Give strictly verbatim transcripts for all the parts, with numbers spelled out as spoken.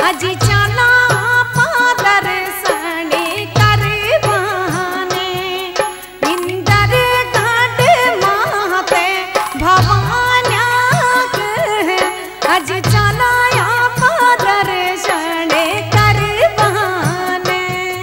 अजी चला पादर सने करवाने इंदर घाट माते भवान्या के अजी चला पादर सने करवाने।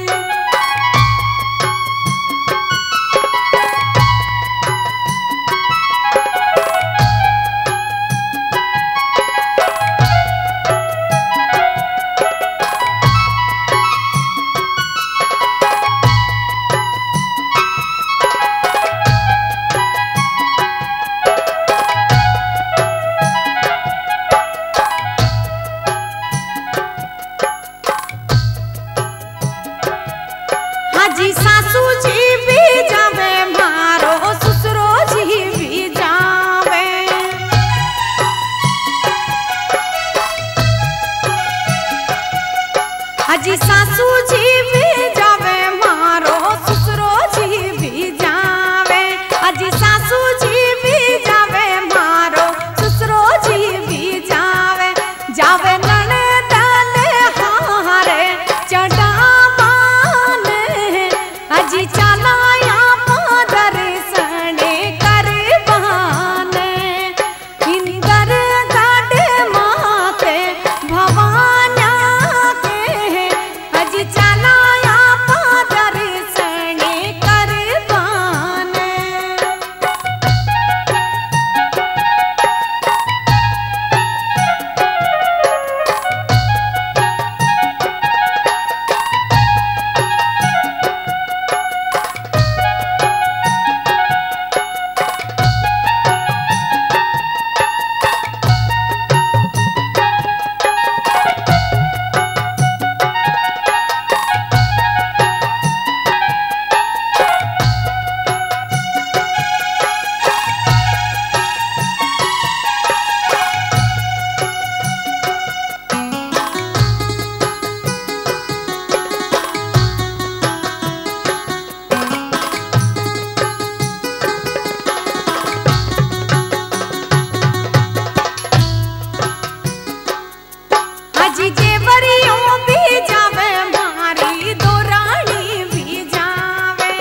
हाजी सासू जी भी जावे मारो ससुरो जी भी जावे। हाजी सासू जी भी जावे मारो ससुरो जी भी जावे। हाजी सासू जी भी जावे मारो ससुरो जी भी जावे। जावे ननद हारे चढ़ा अजी चलाया पादर सने करवाने इंदर घाट माते भवान्या के अजी चलाया पादर सने करवाने। अजी जेवरियों भी जावे मारी दो रानी भी जावे।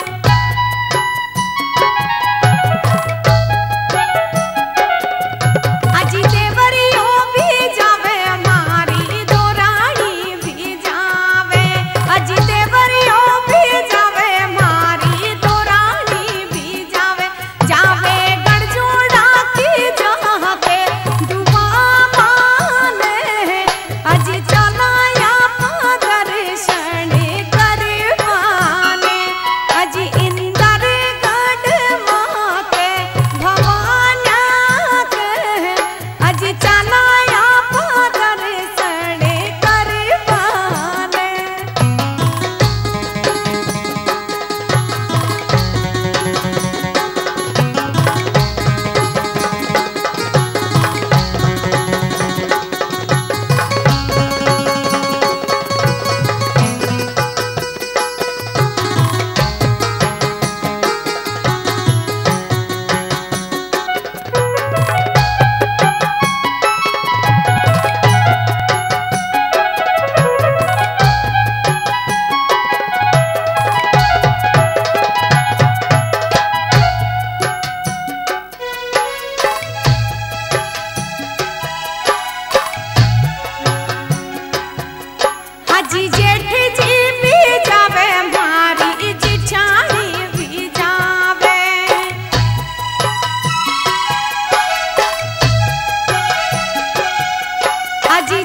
अजी जेवरियों भी जावे मारी दो रानी भी जावे। अजी जेवरियों भी जावे मारी दो रानी भी जावे। जावे गढ़जोड़ा की जहाँ के दुआ अजी चलाया पादर सने करवाने अजी इंदर घाट माते भवान्या के अजी चलाया पादर सने करवाने। हाजी जेठ जी भी जावे मारी जिठानी भी जावे। हाजी